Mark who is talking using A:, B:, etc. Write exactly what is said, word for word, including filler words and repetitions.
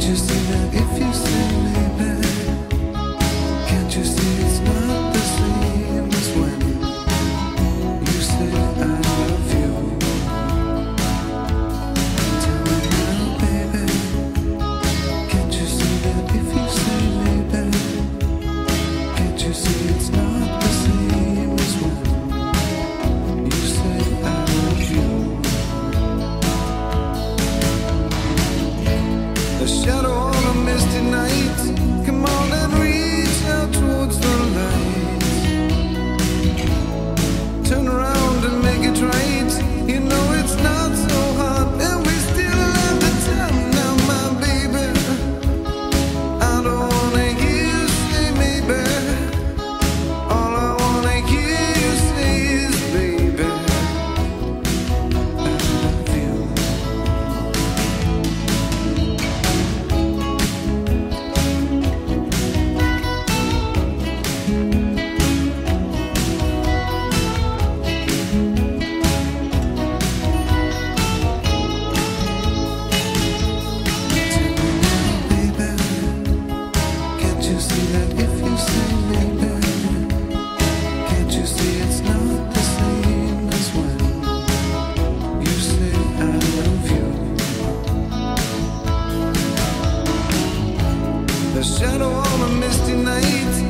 A: you see that if you say maybe? Can't you see it's not the same as when you say I love you? Tell me now, baby. Can't you see that if you say maybe? Can't you see it's not the same as when you say I love you? A shadow on a misty night. Come on and reach out towards the light. Turn around and make it right. You know it's not so hard, and we still have the time now, my baby. I don't wanna hear you say maybe. All I wanna hear you say is baby, I love you. Can't you see that if you say maybe? Can't you see it's not the same as when you say I love you? The shadow on a misty night.